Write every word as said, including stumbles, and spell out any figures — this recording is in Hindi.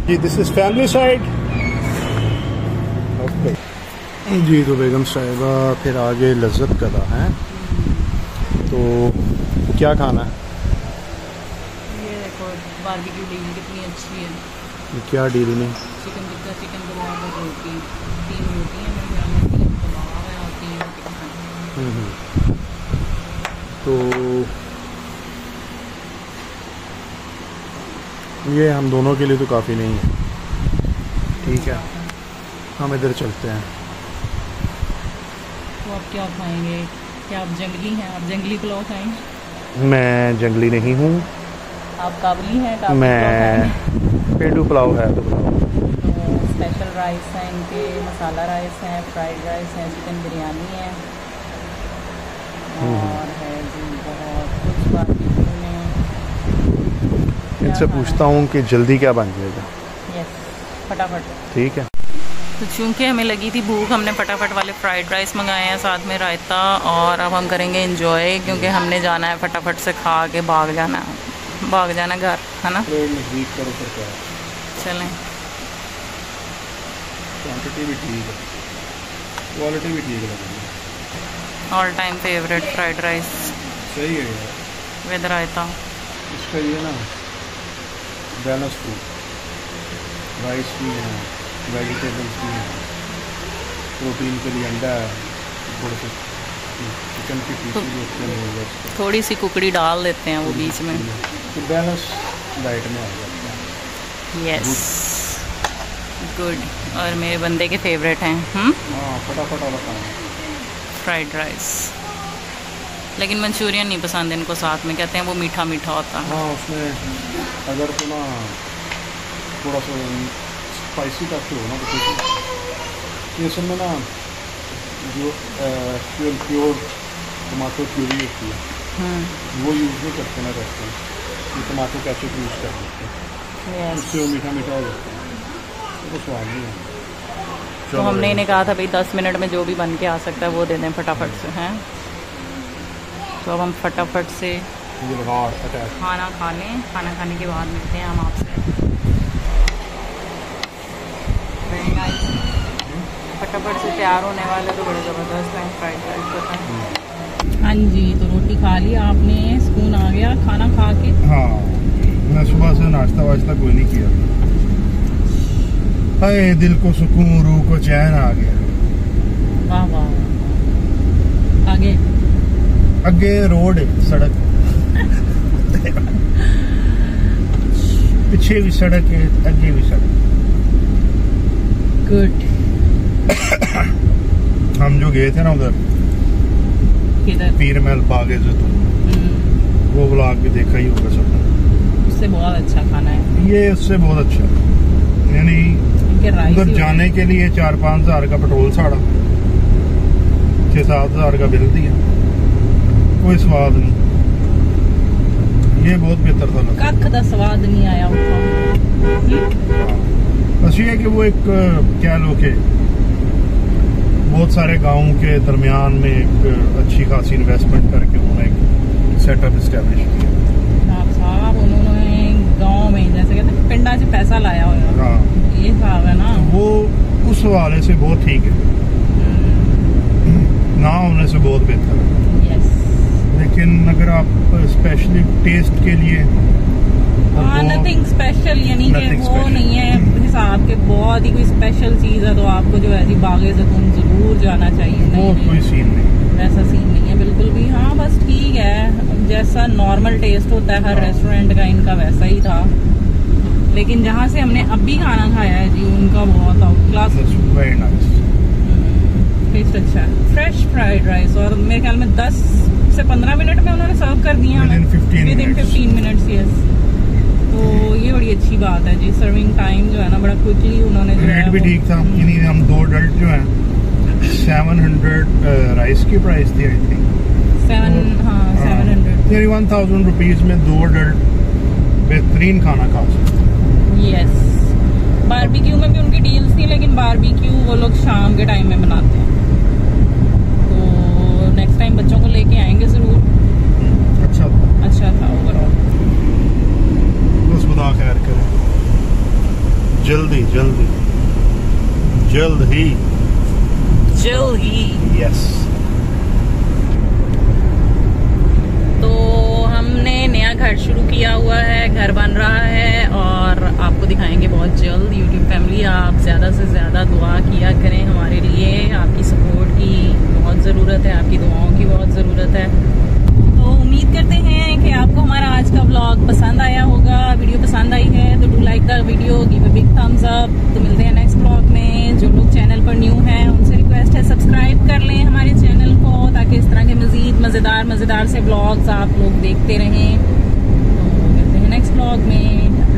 Ji this is family side. Okay जी, तो बेगम साहिबा फिर आगे लज्जत कदा है, तो क्या खाना है? ये देखो बारबेक्यू डील कितनी अच्छी है। ये क्या डील नहीं? चिकन टिक्का, चिकन कबाब और रोटी, तीन रोटी है मेरे ख्याल में, तीन कबाब है और तीन रोटी खाना। तो ये हम दोनों के लिए तो काफ़ी नहीं है। ठीक है, हम इधर चलते हैं। तो आप क्या खाएंगे? क्या आप जंगली हैं? आप जंगली पुलाव खाएंगे? मैं जंगली नहीं हूँ। आप काबली हैं? काबली मैं पेंडू पुलाव है तो पुलाव। तो स्पेशल राइस है इनके, मसाला राइस है, फ्राइड राइस है, चिकन बिरयानी है और है जी बहुत कुछ बारबेक्यू में। इनसे पूछता हूँ कि जल्दी क्या बन जाएगा। यस, फटाफट। ठीक है। तो चूँकि हमें लगी थी भूख, हमने फटाफट वाले फ्राइड राइस मंगाए हैं, साथ में रायता, और अब हम करेंगे एंजॉय, क्योंकि हमने जाना है फटाफट से खा के भाग जाना है, भाग जाना घर, है ना? चलें। क्वांटिटी भी ठीक है, क्वालिटी भी ठीक है। All time favourite fried rice. सही है यार, विद रायता। इसका ये ना बैलेंस फूड, राइस भी है, वेजिटेबल्स भी हैं, प्रोटीन के लिए अंडा है, थोड़े से चिकन की पीसेस भी होते हैं, थोड़ी सी कुकड़ी डाल देते हैं वो बीच में, तो बैलेंस डाइट में आ जाता है। Yes, good. और मेरे बंदे के फेवरेट हैं हम हाँ, फटाफट वाला खाना, फ्राइड राइस। लेकिन मंचूरियन नहीं पसंद इनको, साथ में कहते हैं वो मीठा मीठा होता है। हाँ, उसमें अगर तो ना थोड़ा सा स्पाइसी टाइप हो ना, तो ये सब में ना जो प्योर प्योर टमाटो प्यूरी होती है वो यूज़ नहीं करते ना, करते हैं ये टमाटो केचप यूज़ कर देते हैं, उससे वो मीठा मीठा हो जाता है, तो स्वाद नहीं है। तो हमने इन्हें कहा था भाई दस मिनट में जो भी बन के आ सकता है वो दे दें फटाफट से, हैं। तो अब हम फटाफट से खाना खा लें, खाना खाने के बाद मिलते हैं हम आपसे। फटाफट से तैयार होने वाले, तो बड़े ज़बरदस्त हैं फ्राइड राइस पता है। हाँ जी, तो रोटी खा ली आपने, सुकून आ गया खाना खा के? हाँ, मैं सुबह से नाश्ता वाश्ता कोई नहीं किया। हाय दिल को सुकून, रूह को चैन आ गया। वाह वाह। आगे आगे रोड है, सड़क पीछे भी सड़क है, आगे भी सड़क। गुड। हम जो गए थे ना उधर पीर महल बागे जैतून, वो ब्लॉग भी देखा ही होगा सबने। उससे बहुत अच्छा खाना है ये, उससे बहुत अच्छा, यानी उधर जाने के लिए चार पाँच हजार का पेट्रोल साड़ा, छः सात हजार का बिल दिया, कोई स्वाद नहीं। ये बहुत बेहतर था, कख दा स्वाद नहीं आया उसका। बस ये है कि वो एक क्या लो के बहुत सारे गाँव के दरमियान में एक अच्छी खासी इन्वेस्टमेंट करके उन्होंने एक सेटअप इस्टेब्लिश किया। साहब उन्होंने गांव में जैसे कहते हैं पिंडा से पैसा लाया हुआ। हाँ, ये साहब है ना, तो वो उस हवाले से बहुत ठीक है, ना होने से बहुत बेहतर है। यस। लेकिन अगर आप स्पेशली टेस्ट के लिए, हाँ, नथिंग स्पेशल, यानी कि वो नहीं है हिसाब के बहुत ही कोई स्पेशल चीज़ है, तो आपको जो है जी बागे ज़ैतून जरूर जाना चाहिए। नहीं, नहीं, कोई सीन नहीं, वैसा सीन नहीं है बिल्कुल भी। हाँ, बस ठीक है, जैसा नॉर्मल टेस्ट होता है हर रेस्टोरेंट का, इनका वैसा ही था। लेकिन जहाँ से हमने अभी खाना खाया है जी, उनका बहुत out class, very nice, taste अच्छा है। फ्रेश फ्राइड राइस, और मेरे ख्याल में दस से पंद्रह मिनट में उन्होंने सर्व कर दिया हमें, within fifteen minutes. Yes, तो ये बड़ी अच्छी बात है जी। सर्विंग टाइम जो है ना बड़ा क्विकली उन्होंने, रेट भी ठीक था। यानी हम दो अडल्ट जो हैं सेवन हंड्रेड राइस की प्राइस थी, आई थिंक सेवन, हाँ सेवन हंड्रेड, यानी वन थाउजेंड रुपीज में दो अडल्ट बेहतरीन खाना खा सकते। यस। बारबेक्यू में भी उनकी डील्स थी, लेकिन बारबेक्यू वो लोग शाम के टाइम में बनाते हैं, तो नेक्स्ट टाइम बच्चों को लेके आएंगे जरूर। अच्छा था, अच्छा था ओवरऑल। बस खुदा खैर करे। ही जल्द ही। यस। तो हमने नया घर शुरू किया हुआ है, घर बन रहा है और आपको दिखाएंगे बहुत जल्द। यूट्यूब फैमिली, आप ज़्यादा से ज़्यादा दुआ किया करें हमारे लिए, आपकी सपोर्ट की बहुत ज़रूरत है, आपकी दुआओं की बहुत ज़रूरत है। तो उम्मीद करते हैं कि आपको हमारा आज का व्लॉग पसंद आया होगा। वीडियो पसंद आई है तो do like the video, give a big thumbs up. तो मिलते हैं नेक्स्ट व्लॉग में। जो लोग चैनल पर न्यू हैं उनसे रिक्वेस्ट है सब्सक्राइब कर लें हमारे चैनल को, ताकि इस तरह के मज़ीद मज़ेदार मज़ेदार से व्लॉग्स आप लोग देखते रहें। तो मिलते हैं नेक्स्ट व्लॉग में।